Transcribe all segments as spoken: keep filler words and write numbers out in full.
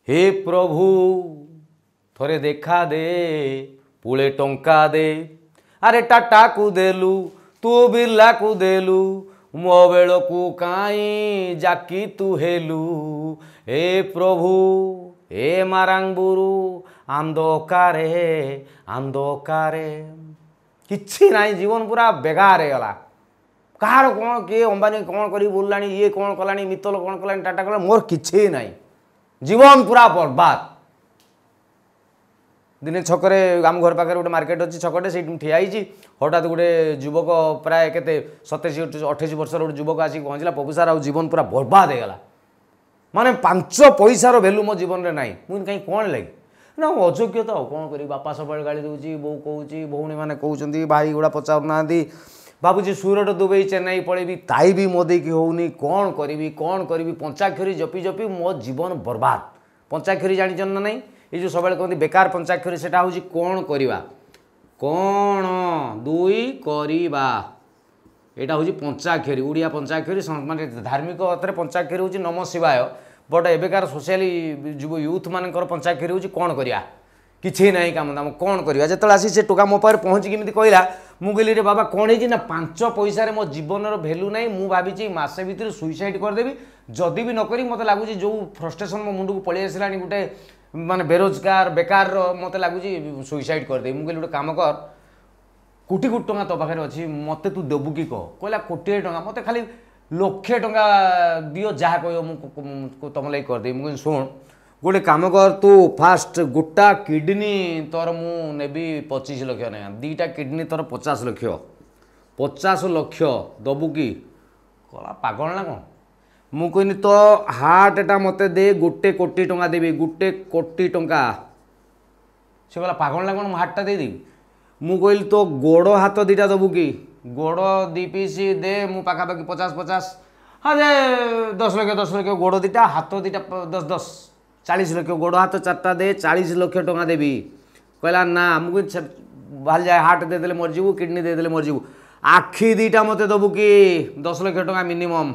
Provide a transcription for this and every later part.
हे प्रभु थोड़े देखा दे पुले टंका दे अरे टाटा को देलु तू बिरला को देलु मो बेल को काई जाकी तू हेलु हे प्रभु हे मारांगबुरु अंधकारे अंधकारे किछि नाई जीवन पूरा बेगार गला कहार कौन किए अंबानी कौन कर बुल्ला ये कौन कला मित्तल कौन कला टाटा कला मोर किछि नाई जीवन पूरा बर्बाद दिने छकरे आम घर पाखे गोटे मार्केट अच्छी छकटे से ठिया हठात गोटे युवक प्राय केते सतैश अठाईस वर्ष गोटे युवक आसिक पहुँचला पपु सार जीवन पूरा बर्बाद हो गला माने पांच पैसार भैल्यू मो जीवन में नाई मुझे कहीं कौन लगे ना अयोग्य तो कौन करी बापा सब गाड़ी दूसरी बो कौची भौणी मैंने कहते भाई गुड़ा पचार ना भावुँ सूरत दुबई चेन्नई पड़ेबी ताई भी मो देकी होनी कौन करी कौन करी पंचाक्षरी जपी जपी मो जीवन बर्बाद पंचाक्षरी जान ना नहीं ये जो सब कहते बेकार पंचाक्षरी से हूँ कौन करवा कौन दुई करवा यहाँ हूँ पंचाक्षरी ओडिया पंचाक्षरी माने धार्मिक अर्थରେ पंचाक्षरी हूँ नम शिवाय बट एबेकार सोशल युव यूथ मानकर पंचाक्षरी हूँ कौन करवा किसी ना कम दाम कौन करवा जो आसी से टोका मो पाखे पहुँचिकी मिली कहला मुझे रे बाबा कौन है ना पांच पैसा मो जीवन भैल्यू ना मुझे भावी मसे भितर सुइसाइड करदेवी जदि भी नक मत लगुच जो फ्रस्ट्रेसन मो मुंड को पलि आसला गोटे माने बेरोजगार बेकार मत लगुच सुइसाइड करदेवी मुझे गोटे कम कर कोटी कोटी टंका तो पाखे अच्छी मत तू देबू कि कह कहला कोटी टंका मत खाली लक्षे टंका दियो जहाँ कह तुम लगे करदेवी मुझे शुण गोटे कम कर तू फास्ट गोटा किडनी तोर मु नेबी पच्चीस लक्ष ना दीटा किडनी तोर पचास लक्ष पचास लक्ष दबू कि कला पागल ना कौन मु कहनी तो हार्टा मत दे गोटे कोटी टंका देवी गोटे कोटी टंका से कहला पागल ना कौन मु हार्टा देदेवी मु कहली तो गोड़ हाथ दीटा दबू कि गोड़ दी पीस दे मु पाखापाखि पचास पचास हाँ दे दस लक्ष दस लक्ष गोड़ दीटा हाथ दीटा दस दस चालीस लक्ष गोड़ हाथ चार्टा दे चालीस लक्ष टंका देवी कहला ना मुझे भाल जाए हार्ट देदेले मरजीबू किडनी देदेले मरजीबू आखि दीटा मत दबू कि दस लक्ष टंका मिनिमम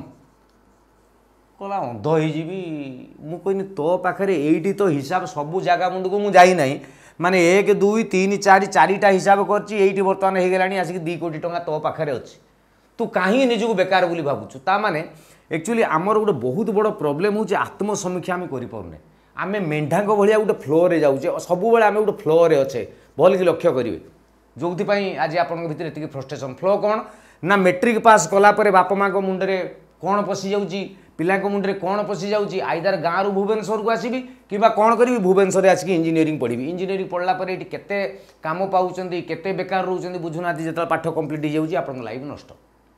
कहला अंध होइजिबी मु कहनी तो पाखे एइटी तो हिसाब सबू जगह मुंड को मुझे ना माने एक दुई तीन चार चारिटा हिसाब करती बर्तमान हो गला आसिक दी कोटी टंका तो पाखे अच्छी तू कहीं निजक बेकार बोली भावुचु ता माने एक्चुअली आमर गोटे बहुत बड़ प्रोब्लेम हूँ आत्मसमीक्षा आम करें आम मेढा भाया गोटे फ्लोरे जाऊे सब आम गोटे फ्लोरे अच्छे भल कि लक्ष्य करेंगे जो आज आप भर फ्रस्ट्रेशन फ्लो कौन ना मेट्रिक पास कलापर बापा माँ मुंडे कौन पशि जाऊँगी पिला मुंडे कौन पशि जाऊँगी आईदर गाँव भुवनेश्वर को आसबि कि कौन करी भुवनेश्वर आसिक इंजीनियरिंग पढ़ी इंजीनियरिंग पढ़ला केते काम पाँच केते बेकार रोच बुझुना जो पाठ कम्प्लीट हो जाऊँगी आप लाइफ नष्ट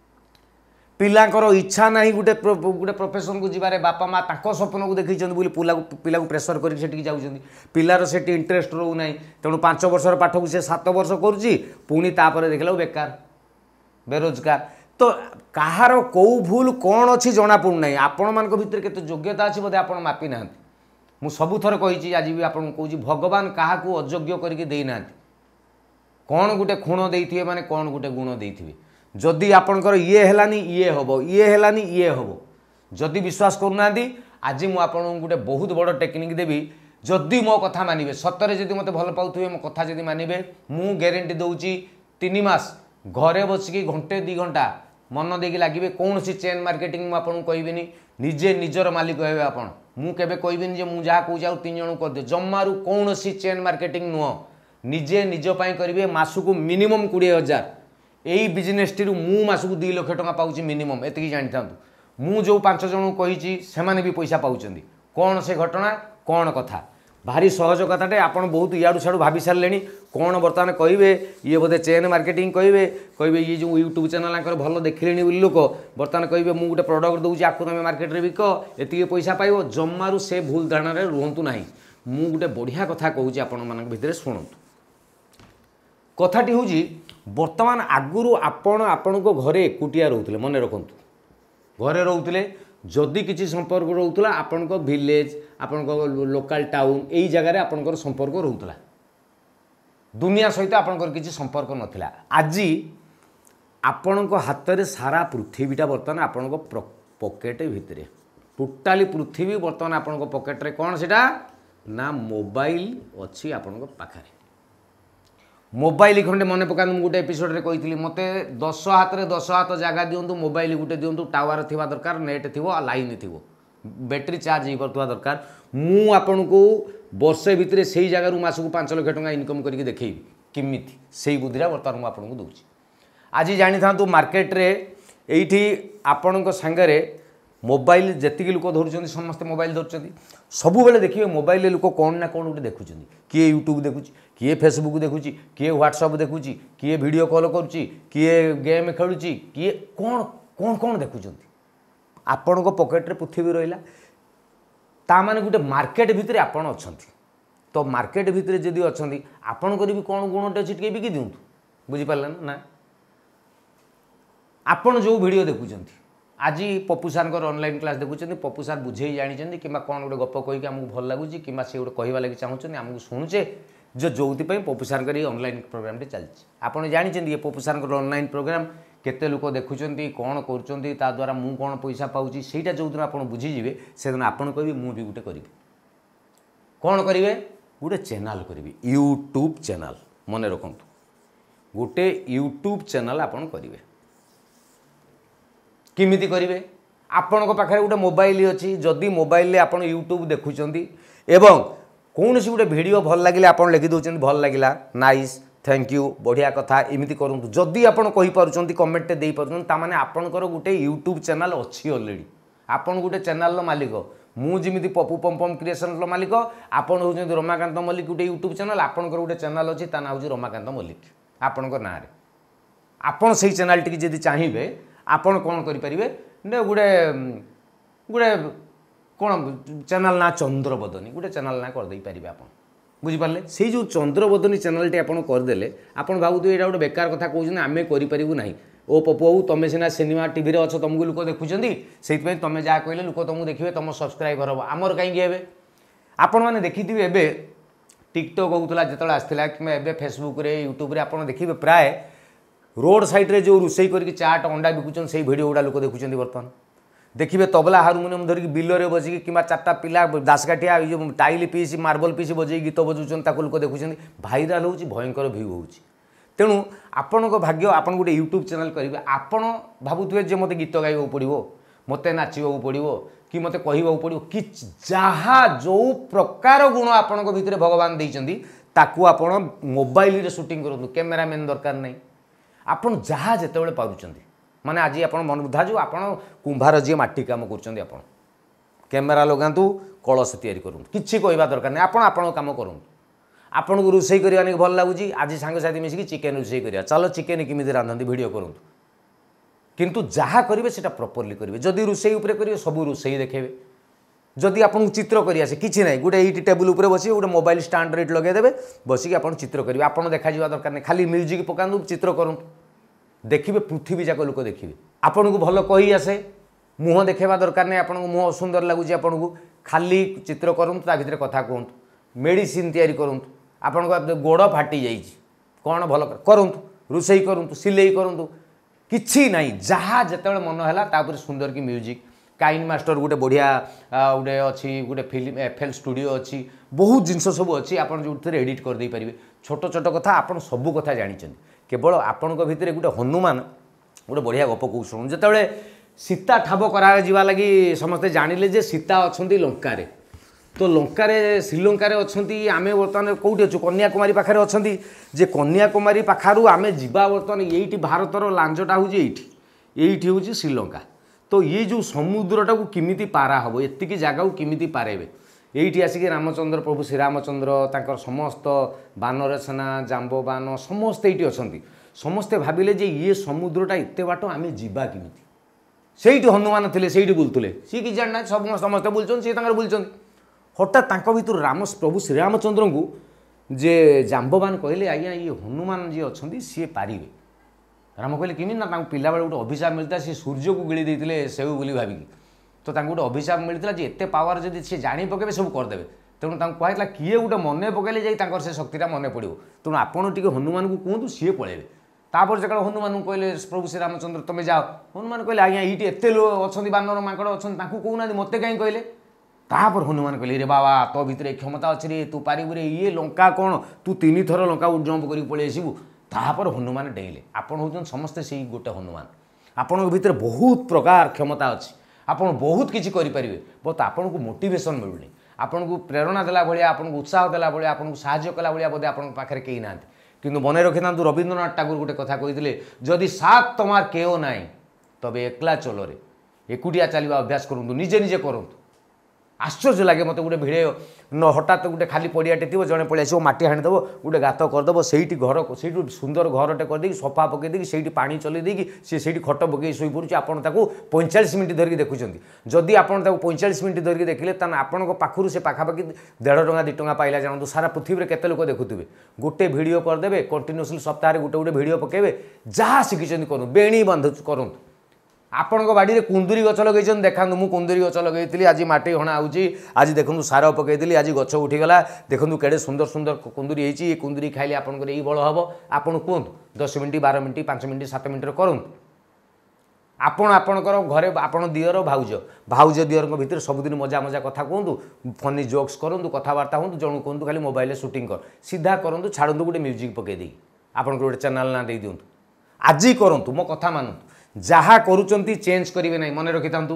पिलांकर इच्छा ना गोटे गोटे प्रोफेशन को जीवारे बापा माँ ताको स्वप्न को देखी बोली पिला पिला प्रेसर करके जाऊँगी पिलार से इंटरेस्ट रो ना तेणु पांच वर्षर पाठ को सी सात वर्ष करुँची पुणी तापर देखला बेकार बेरोजगार तो कहार कौ भूल कौन अच्छी जना पड़ूना आपण मान भर केते योग्यता अच्छी बोधे आप मापी ना मु सबुथर कही आज भी आपको कहूँ भगवान क्या अयोग्य करके देना कौन गोटे खुण देते माने कौन गोटे गुण देते जदि आपणकर ये हेलानी ये हम ये हेलानी ये हम जदि विश्वास करूना आज मुझे गोटे बहुत बड़ टेक्निक देवी जदि मो कथा मानिबे सतरे जदि मते भल पाउथुबे मो कथा जदि मानिबे मु ग्यारंटी दउची तीन मास घरे बसिकी घंटे दी घंटा मन देकी लागिबे कौन सी चेन मार्केटिंग मु आपन कहबिनी निजे निजर मालिक हेबे आपन मु केबे कहबिनी जे मु जहा कहू जाऊ तीन जण कर दे जम्मारू कौन सी चेन मार्केटिंग नुह निजे निज पई करिवे मासुकू मिनिमम बीस हजार यही बिजनेस टी मु मासक दुई लक्ष टका पाऊँ मिनिमम एति जानी था मु जो पांच जन कही से भी पैसा पाँच कौन से घटना कौन कथा भारी सहज कथाटे आपन बहुत इाड़ू सियाड़ू भाभी सारे कौन बर्तमान कहे ये बोधे चेन मार्केटिंग कहे कहे ये जो यूट्यूब चैनल भल देखिले बोली लोक बर्तमान कहे मुझे गोटे प्रडक्ट दूसरी आपको तुम मार्केट में बिक एति पैसा पाइब जम्मारू से भूल धारणा रुहतु ना मु गोटे बढ़िया कथा कहूँ आपण भितर शुणु कथाटी हूँ बर्तमान आगुरी आपण आपण घरे एकुटिया रोते मन रखु घरे रोते जदि किसी संपर्क रोला आपण विलेज आपण लोकल टाउन यही जगार आपण संपर्क रोला दुनिया सहित आपणकर किसी संपर्क नथिला आज आपण हाथ में सारा पृथ्वीटा बर्तमान आपण पकेट भितर टोटाली पृथ्वी बर्तमान आपण पकेट रे कौन सीटा ना मोबाइल अच्छी आपण पाखे मोबाइल खंडे मन पका गोटे एपिसोड रे कही मते दस हाथ रे दस हाथ जगह दिंतु मोबाइल गोटे दिंतु टावर थिबा दरकार नेट थिबो आ लाइन थिबो बैटरी चार्ज ही करथवा दरकार मु आपन को वर्षे भितरे सेही जगह रु मासकु पाँच लाख टका इनकम करके देखैबी किमिति सेही बुद्धिरा वर्तमान मु आपन को दउची आज जानि थांतु मार्केट रे एइठी आपन को संगे मोबाइल जेतिकी लोक धरुचंदी समस्त मोबाइल धरुचंदी सबु बेले देखिए मोबाइल लोक कौन ना कौन गोटे देखुचंदी किए यूट्यूब देखुची किए फेसबुक देखुची किए व्हाट्सएप देखुची किए वीडियो कॉल करुची किए गेम खेलुची किए कौन कौन कौन देखुचंदी आपण को पॉकेट रे पृथ्वी रहिला ता माने गोटे मार्केट भितर आपण अछंती तो मार्केट भितर जदि अछंती आपण को भी कौन गुणटे अछि टिके बिकी दिउंतु बुझी पारला ना आपण जो वीडियो देखुचंती आज पप्पू सार ऑनलाइन क्लास देखुं पप्पू सार बुझे जानी कि कौन गोटे गप कहीकि आमको भल लगुच कि गोटे कहवा लगे चाहूँ आमको शुणुचे जो जो पप्पू सार ऑनलाइन प्रोग्राम चलती आपड़ जानते पप्पू सार ऑनलाइन प्रोग्राम केते लोक देखुं कौन कर द्वारा मु कौन पैसा पाऊँगी से जो दिन आप बुझीजे से दिन आपड़ कह मुझे गोटे करी कौन करेंगे गोटे चैनल करी यूट्यूब चैनल मन रखु गोटे यूट्यूब चैनल आपड़ करेंगे किमिति करिवे आपण को पाखे गोटे मोबाइल अच्छी जदि मोबाइल आपण यूट्यूब देखुचंती एवं कौन सी गोटे वीडियो भल लगे आपड़ लिखि दौरान भल लगे नाइस थैंक यू बढ़िया कथा एमती करूँ जदि आपड़ कहीपरि कमेंट दे पार्टी ताने आपणकर गोटे यूट्यूब चैनल अच्छी अलरेडी आपन गोटे चैनल मालिक मुझे पपु पम पम क्रिएशन मालिक आपड़ हूँ रमाकांत मल्लिक गोटे यूट्यूब चैनल आपणकर गोटे चैनल अच्छी ता ना हूँ रमाकांत मल्लिक आपण ना आपड़ से चैनल टी जदि चाहिए आपण कौन करेंगे गोटे गोटे कौन चैनल ना चंद्रबदनी गोटे चैनल ना करदे पारे आप बुझिपारे से जो चंद्रबदनी चैनल टी आप करदे आप भावुए यहाँ गोटे बेकार कथा कहते आम करूँ ना ओ पपु तुम सीना सिनेमा टीवी अच्छ तुमको लोक देखुं से तुम जहाँ कहले लोक तुमको देखिए तुम सब्सक्राइबर हम आमर कहीं आपण मैंने देखिए एवं टिकटक होता जो आसाला कि फेसबुक यूट्यूब आप देखिए प्राय रोड साइड रे जो रोसई करके चाट अंडा बिकुचन से वीडियो गुड़ा लोक देखुं बर्तमान देखिए तबला हारमोनियम धरिकी बिलरे बसिकी कि चार्टा पिला दासकाठिया जो टाइल पीस मार्बल पीस बजे गीत बजाउन लोक देखुं भाइराल हो भयंकर भ्यू हो तेणु आपण भाग्य आप गोटे यूट्यूब चैनल करेंगे आपण भावुए जे मत गीत गाइबा पड़ो मत नाचवा पड़ो कि मत कहवा पड़ो कि जहाँ जो प्रकार गुण आपण भितर भगवान देइचंदी ताकू आपण मोबाइल रे शूटिंग करूँ कैमेरामैन दरकार नहीं आपन जहाँ जिते पार्टी माने आज आप मन बुधा जो आप कुंभार जी माटी कम कर कैमेरा लगातु कलश तैयारी करूँ किसी कहवा दरकार नहीं आपड़ आप कम करूँ आपन को रोसई करने भल लगुच आज सांगसाथी मिसिकी चिकेन रोसई करा चलो चिकेन केमी रांधती वीडियो करूँ किंतु जहाँ करेंगे से प्रॉपर्ली करेंगे जदि रोसई उपरे करेंगे सब रोसई देखेबे जदि आपको चित्र करी आसे किसी ना गोटे ये टेबुल उपर बस गोटे मोबाइल स्टाण्ड रेट लगेदेवे बसिक आप चित्र करेंगे आप देखा दरकार नहीं खाली म्यूजिक पकातु चित्र करूँ देखिए पृथ्वी जाक लोक देखिए आपन को भल कही आसे मुह देखा दरकार नहीं आपन मुह सुंदर लगुच आपन को खाली चित्र करूँ ता भीतर कथा कहतु मेडिसिन तैयारी करूँ आपण गोड़ फाटी जाइए कौन भल करूँ रोसई करूँ सिलाई करूँ किसी ना जहाँ जिते मन है सुंदर की म्यूजिक काइन मास्टर गोटे बढ़िया गोटे अच्छी गोटे फिल्म एफएल स्टूडियो अच्छी बहुत जिनस सब अच्छी आप जो एडिट कर दे पारे छोट छोट कथा आप सबू कथा जानते केवल आपण भितर गोटे हनुमान गोटे बढ़िया गप कौ शुणु जिते सीता ठाब करा लगी समस्ते जानिले जे सीता अच्छा लंकारे तो लंकारे श्रीलंकार अच्छा आम बर्तमान कौटी अच्छु कन्याकुमारी पाखे अच्छा जे कन्याकुमारी पाखु आम जा बर्तमान ये भारतर लांजटा हूँ ये हूँ श्रीलंका तो ये जो समुद्रटा को किमिति पारा हम एतिकी जगह को किमिति पारेबे ये आसिक रामचंद्र प्रभु श्रीरामचंद्र तांकर समस्त बानर सेना जाम्बवान समस्ते ये अच्छा समस्ते भाविले जे ये समुद्रटा एत बाट आम जीवा किमिति से हनुमान थे से बुलूले सी कि जाना सब समस्ते बुलूँ सी बुलूँ हठात भर राम प्रभु श्रीरामचंद्र को जे जाम्बवान कहले आज्ञा ये हनुमान जी अच्छा सी पारे राम कहले किमी ना पिला बेले गोटे अभिशाप मिलता सी सूर्य को गिली देते सेऊ बोली भाविकी तो गोटे अभिशाप मिलता जे एते पावर जब सी जाणी पकेबे सब करदे तेणु कहला किए गोटे मन पकड़े जाकर से शक्तिटा मन पड़ो तेणु आपड़ टे हनुमान को कहतु सी पलैबे तापर जो हनुमान कहले प्रभु श्रीरामचंद्र तुम जाओ हनुमान कहले आज्ञा ये एत लो अच्छा बानर माकड़ अच्छा कहूना मत कहीं कहले तापर हनुमान कहले रे बाबा तो भितर क्षमता अच्छे रे तू पारिबु रे ये लंका कौन तू तीन थर लंका जंप कर पलि आसबू तापर हनुमान डेइले आपण होउछन समस्ते से गोटे हनुमान आपण भितर बहुत प्रकार क्षमता अच्छी आपण बहुत किसी करें बट आपन को मोटिवेशन मिलूनी आपन को प्रेरणा देला भलिया आपन को उत्साह देला भलिया आपन को साहाय्य कला भलिया बोधे आपन पाखरे केही नांती किंतु मन रखि था रवींद्रनाथ ठाकुर गोटे कथा कही जदि साथ तमार केओ नाई तबे एकला चलो रे एकुटिया चलवा अभ्यास करूँ निजे निजे करूँ आश्चर्य लगे मत गोटे भिड़े न हठात गोटे खाली पड़ियाटे थी जड़े पलि आस मटी हाणीदेव गोटे गात करदेव से घर से सुंदर घरटे करदे सफा पकईदे से पा चलई सी से खट पकई शोई पड़ुଛି आपड़ पैंचाश मिनट धरिकी देखुं जदि आपड़ पैंचाश मिनट धरिकी देखिले तान आपण पाखु से पाखापाखि देढ़ टଙ୍କା दि टଙ୍କା पाइला जानतु सारा पृथ्वी केते लोक देखुवे गोटे भिडियो करदे कंटिन्यूअसली सप्ताह गोटे गोटे भिडियो पकेबे जहाँ शिखिं करूँ बेणी बंध करूँ आपण बाड़ी कुंदुरी गच लगे देखा मुझे कुंदुरी गच लगे आज मटी हणा आज देखूँ सार पकईदी आज गच उठीगला देखूँ केड़े सुंदर सुंदर कुंदुरी होती कुंदुरी खाइले आपंकर यही बल हम आपड़ कहतु दस मिनिट बार मिनिट पांच मिनिट सात मिनिट करूँ आपण आपणकर घरे आपण दियर भाउज भाउज दियर भितर सबुदिन मजा मजा कथा कहतु फनी जोक्स करूँ कथबार्ता हूँ जन कहतु खाली मोबाइल शूटिंग कर सीधा करूँ छाड़ू गोटे म्यूजिक पकईदे आपण गोटे चैनल ना दे दिंतु आज करूँ मो कथा मानतु जहाँ करुँच चेंज करेंगे ना मन रखि था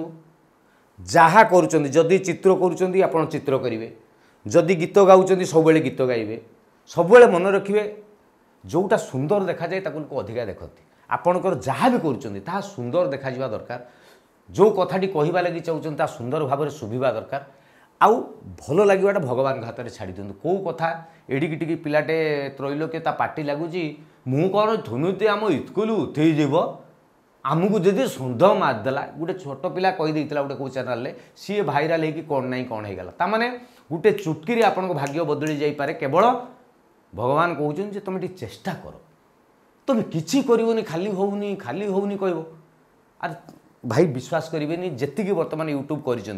जहाँ करुँच जदि चित्र करुँच आप चित्र करेंगे जदि गीत गाँच सब गीत गाइबे सब मन रखिए जोटा सुंदर देखा जाए ताको अधिका देखती आपणकर जहाँ भी करुँच सुंदर देखा दरकार जो कथाटी कहवा लगी चाहते सुंदर भाव में शुभा दरकार आउ भल लगे भगवान हाथ में छाड़ी दिखाँ कौ कथा एडिकी टिकी पिलाटे त्रैलोक्य ता पार्टी लगुच मु कौन धुनुती आम स्कूल उठेज आमको जदि सन्ध मारदेला गोटे छोट पिला कहीदे गोटे कौ चैनल सी भाइराल हो कौन ना कौन होगा ताने गोटे चुटकी आपण भाग्य बदली जापे केवल भगवान कहते तुम टे चेष्टा कर तुम किसी करनी खाली होनी खाली होनी कह आर भाई विश्वास करेंगे जी बर्तमान यूट्यूब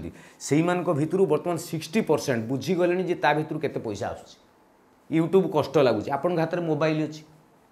कर भितर बर्तमान सिक्सटी परसेंट बुझीगले ता भर केते पैसा आस यूट्यूब कष्ट लगुच आपण हाथ में मोबाइल अच्छी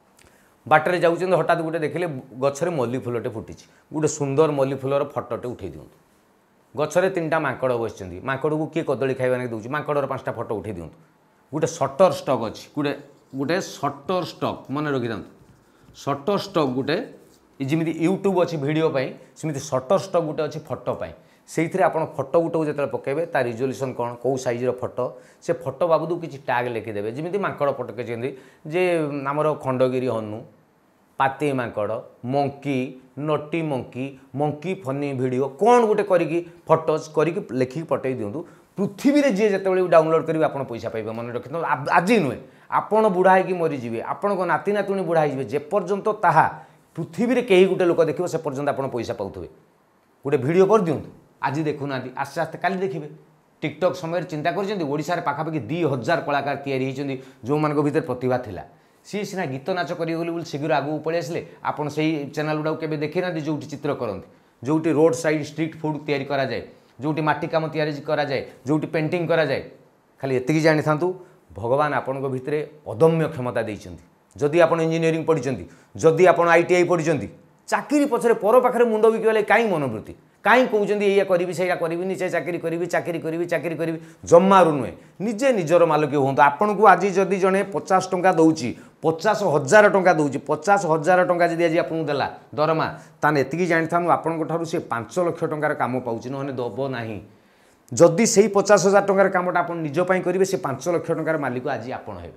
बाटर जाऊँ हठात गोटे देखिले गचरे मल्ली फुलटे फुटी गोटे सुंदर मल्ली फुलर फटोटे उठे दिंतु गचरे तीन टा माकड़ बस माकड़ को किए कदली खाइबा दूसरी माकड़र पांचटा फटो उठे दिंतु गोटे सटर स्टक अच्छी गोटे गोटे सटर स्टक मन रखी था सटर स्टक गोटे जमी यूट्यूब अच्छी भिडियो सेमती सटर स्टक गोटे अच्छी फटोपाई से आप फटो गुटे जो पकेबे ता रिजोल्यूशन कौन कौ सैज्र फटो से फटो बाबू किसी टैग लिखिदेवे जमी माकड़ पटके जे आमर खंडगिरी हनु पाती माकड़ मंकी नटी मंकी मंकी फनी भिडियो कौन गोटे करी फटोज करी लिखिक पटई दिंतु पृथ्वी में जी जो डाउनलोड करेंगे आप पैसा पाइबे मन रखि आज नुहे आपण बुढ़ा हो मरीजे आपण नाती नातुणी बुढ़ा हो जेपर्यंत ताहा पृथ्वी में कहीं गोटे लोक देखिए से पर्यंत आप पैसा पाउथे गोटे भिडियो कर दिंतु आज देखुना आस्ते आस्ते काली देखिए टिकटक समय चिंता कर पाखापाखि दी हजार कलाकार तैयारी जो मान भर प्रतिभा थिला सी सीना गीत नाच करेंगे शीघ्र आगू पलि आसिले आपड़ से चैनल गुड़ा केवे देखी ना जो चित्र करते जो रोड साइड स्ट्रीट फूड तैयारी करा जाए जो माटी काम तैयारी करा जाए जो पेंटिंग करा जाए खाली एतिकी जानी था भगवान आपण भितर अदम्य क्षमता देइछन्ति जदि आप इंजीनियरिंग पढ़ी जदि आप आई टी आई पढ़ी चाकरी पछरे पर पाखे मुंड बिकले कहीं मनोवृत्ति कहीं कहते या करी से करी से चाकरी करी चाकरी करी चाकरी करी जमारू नुहे निजे निजर मालिक हूँ आपन को आज जदि जड़े पचास टंका दौची पचास हजार टंका दौची पचास हजार टंका जदि आज आपको देला दरमा ताने एतिकी जानी था आपन से पांच लक्ष टंकार काम पाऊँ ना दब ना जदि से पचास हजार टंकार कामटा आप निजपाई करेंगे से पांच लक्ष टंकार मालिक आज आपन हे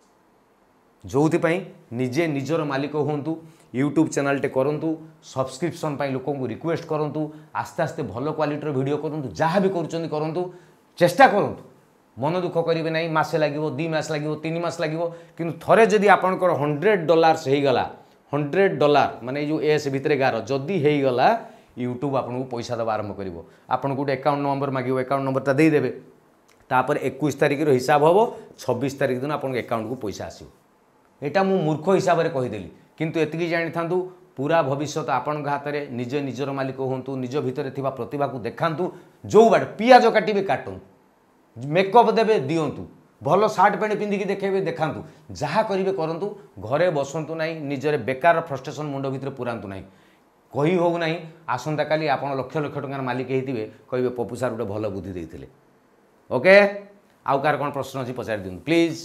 जो निजे निजर मालिक हूँ यूट्यूब चैनल टे करूँ सब्सक्रिप्शन लोक को रिक्वेस्ट करूँ आस्ते आस्ते भल क्वालिटर वीडियो करूँ जहाँ भी करूँ करूँ चेष्टा करूँ मन दुख करेंगे ना मसे लगे दी मास लगे तीन मास लगे कि थे जदि आपंकर हंड्रेड डॉलर्स हो गला हंड्रेड डॉलर माने जो एस भितर गार जदि हो गला यूट्यूब आपको पैसा देवा आरंभ कर आपन गोटे अकाउंट नंबर मांगे अकाउंट नंबरटा देदेवे तापर इक्कीस तारिख हिसाब हम छब्बीस तारिख दिन आप अकाउंट को पैसा आसो यहाँ मु मूर्ख हिसाब से कहीदेली किंतु एतिकी जानी था पूरा भविष्य आपण हाथ में निज निजर मालिक हूँ निज भितर थिबा प्रतिभा को देखातु जो बाट पियाज काटे काटू मेकअप देवे दिंतु भल सार्ट पैंट पिंधिकी देखेबे देखातु जहाँ करेंगे करूँ घरे बसतु ना निजर बेकार फ्रस्ट्रेशन मुंड भितर पुरातु ना कही हो ना आसंता काली आप लक्ष लक्ष टंकार मालिक होते कहे पपु सार गोटे भल बुद्धि देते ओके आउ कार कौन प्रश्न अच्छी पचार दिखाँ प्लीज।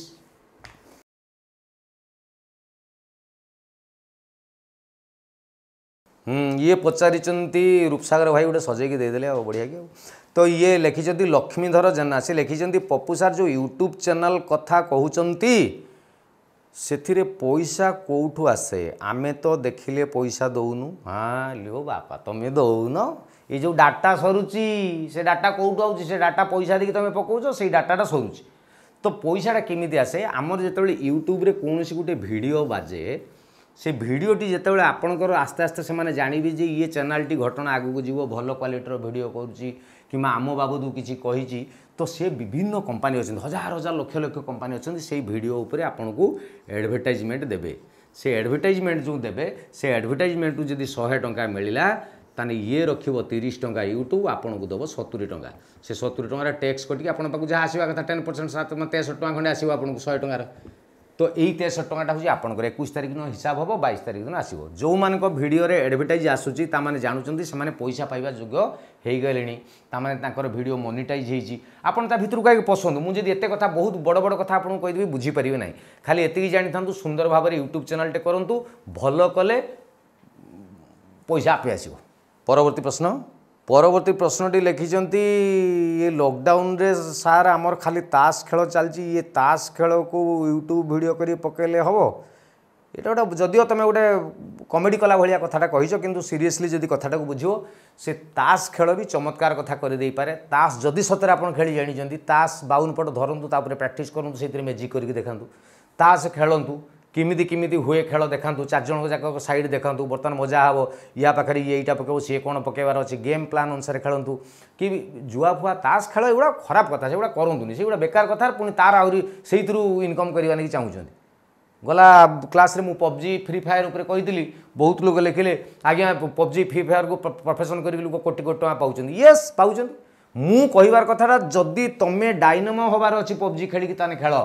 हम्म ये पचारिचंती रूपसागर भाई गोटे सजेकी देदेले आ बढ़िया कि तो ये लिखिं लक्ष्मीधर जेना से लिखिं पप्पू सार जो यूट्यूब चैनल कथा कहते से पैसा कौठू आसे आमे तो देखिले पैसा दौनु। हाँ लियो बापा तुम्हें दौन ये जो डाटा सरुची से डाटा कौटू आउची से डाटा पैसा देकी तुम पकाउछ से डाटाटा सरुची तो पैसाटा केमी आसे आमर जो यूट्यूब रे कौन गोटे वीडियो बाजे से भिडटी जिते आपणकर आस्ते आस्ते से जानवे जे ये चैनल घटना आगू जीव भल क्वालिटर वीडियो करुच्ची कि आम बाबू किसी कही तो से विभिन्न कंपानी अच्छे हजार हजार लक्ष लक्ष कंपानी अच्छे से वीडियो उपरे आपन को एडवर्टाइजमेंट देबे से एडवर्टाइजमेंट जो देबे से एडवर्टाइजमेंट जब शहे टंका मिलला ताने ये रखिबो तीस टंका यूट्यूब आपन को दबो सत्तरी टंका से सत्तरी टंका टैक्स कटिक आपन पाक जहाँ आसवा कथा टेन परसेंट सात तेसठ टंका खंडे आसो आपन को सौ टंकार तो यही तेसठ टंकाटा हूँ आपंकर इक्कीस तारीख दिन हिसाब हम बाईस तारीख दिन आसो जो मान भिडियो एडवर्टाइज आसूची जानते से पैसा पाइबा योग्य हो गले तार भिडियो मोनिटाइज होती आपड़ ता भर कहीं पसंद मुझे एत कथा बहुत बड़ बड़ कथा आपको कहीदेवी बुझीपारे ना खाली एति जानी था सुंदर भाव में यूट्यूब चैनल टे करूँ भल कले पैसा आपे आसो। परवर्ती प्रश्न परवर्ती प्रश्नटी लिखिं ये लॉकडाउन रे सार आमर खाली ताश खेल चलती ये ताश खेल को यूट्यूब वीडियो करी पकेले हम ये गोटे जदिव तुम गोटे कमेडी कला भाया कथाटा कहीच कि सीरियसली जदि कथाटा को बुझो से ताश खेल भी चमत्कार कथा करदे पारे ताश जदि सतरे आप खेली जानी ताश बाउन पट धरतु प्राक्ट करूँ से मेजिक करके देखा ताश खेलतु किमिदी किमिदी हुए खेल देखा चार जन जाक साइड देखा बर्तमान मजा हे या पाखे ये यहाँ पकेब सी कौन पकेबार अच्छे गेम प्लान अनुसार खेलतु कि जुआ फुआ ताश खेल एगुड़ा खराब कथा से करूँ से बेकार कथा पुणी तार आहरी से इनकम करने चाहूँ गला क्लास रे मु पबजी फ्री फायर उपर कही बहुत लोग लिखिले आज्ञा पबजी फ्री फायर को प्रोफेशन कर लोग कोटी कोटी टका पाँच येस पाँच मु कहबार कथाटा जदि तुम्हें डायनामो हबार अच्छी पबजी खेलिकी ताने खेल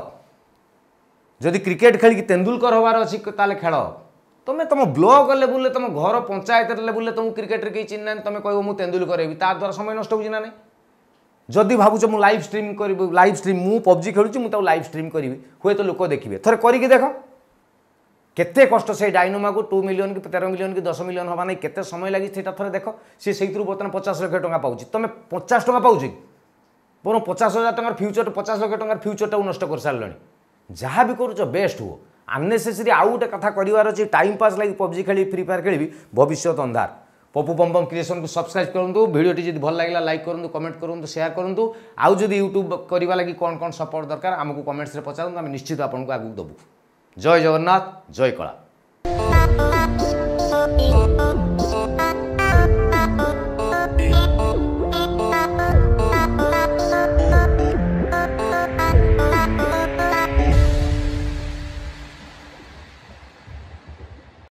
जदि क्रिकेट खेलिकी तेंदुलकर हबार अच्छी ताले खेल तुम्हें तुम ब्लॉक लेवल तुम घर पंचायत लेवल तुम क्रिकेट कहीं चिन्ह तुम कह मुझे तेंदुलकर हेबी ता द्वारा समय नष्ट होना नहीं जदि भावुच मु लाइव स्ट्रीम करी लाइव स्ट्रीम मु पबजी खेलुची मुझे लाइव स्ट्रीम करी हुए तो लोक देखिए थोड़े करके देख केते कष्ट से डायनामा को टू मिलियन कि तेरह मिलियन कि दस मिलियन हवा नहीं केते समय लगी थे देख सी से बर्तमान पचास लाख टका पाँच तुम पचास टका पाँच बर पचास हजार टकर फ्यूचर पचास लाख टकर फ्यूचरटा नष्ट कर सारे जहाँ भी करुच बेस्ट हो अननेसेसरी आउ गोटे कथा करार अच्छे टाइम पास लगी पबजी खेली फ्री फायर खेली भविष्य अंधार। पप्पू पम पम क्रिएशन को सब्सक्राइब करूँ वीडियोटी जब भल लगे लाइक करूँ कमेंट करूँ शेयर करूँ आउ जदि यूट्यूब करने लगी कौन कौन सपोर्ट दरकार आमको कमेंट्स रे पचारूँ आम निश्चित आपको आगू देवु। जय जगन्नाथ जय कला।